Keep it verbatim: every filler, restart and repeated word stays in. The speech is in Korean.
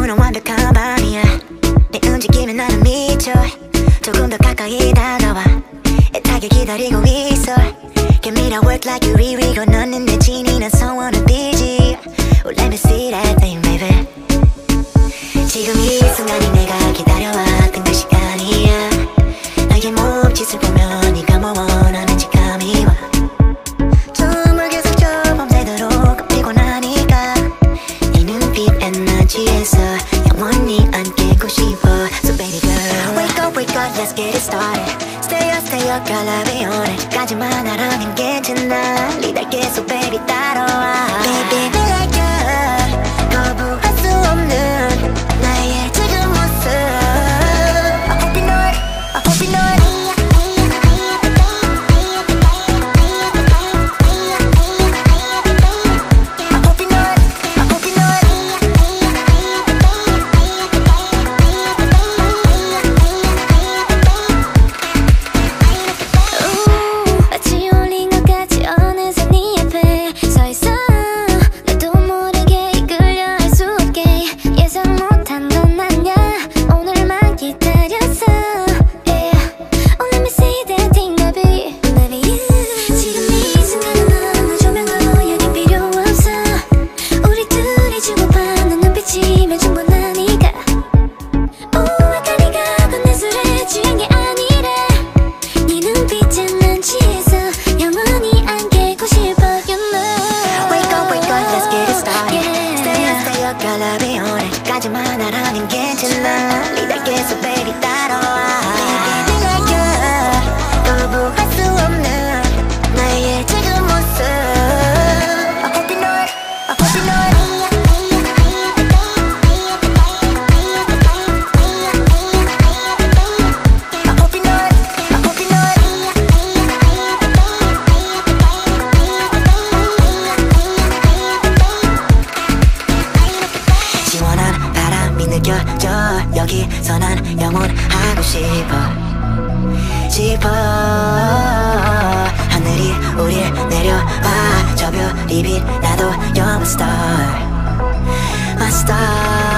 오늘은 완벽한 밤이야. 내 움직임에 나는 미쳐. 조금 더 가까이 다가와 애타게 기다리고 있어. Give me that work like you 리리고 너는 내 진이 난 성원을 띠지. Oh, let me see that thing baby. 지금 이 순간이 내가 기다려왔던 그 시간이야. 나의 몸짓을 보면 네가 뭐 원하는지 감이 와. 춤을 계속 춰 밤새도록 꺾이고 나니까 네 눈빛 에너지에서 영원히 안기고 싶어. So baby girl wake up wake up let's get it started. Stay up stay up girl I'll be on it. 까지만 알아면 괜찮아. 리달 계속 baby 따라와. Baby be like you 거부할 수 없는 나의 지금 모습. I hope you know it I hope you know it. 까지만 알아면 괜찮아. 리달 계속 baby 따라와. Baby be like you 거부할 수 없는 나의 지금 모습. I hope you know it I hope you know it. 느껴져 여기서 난 영원하고 싶어 싶어. 하늘이 우릴 내려봐 저 별이 빛나도 You're my star my star.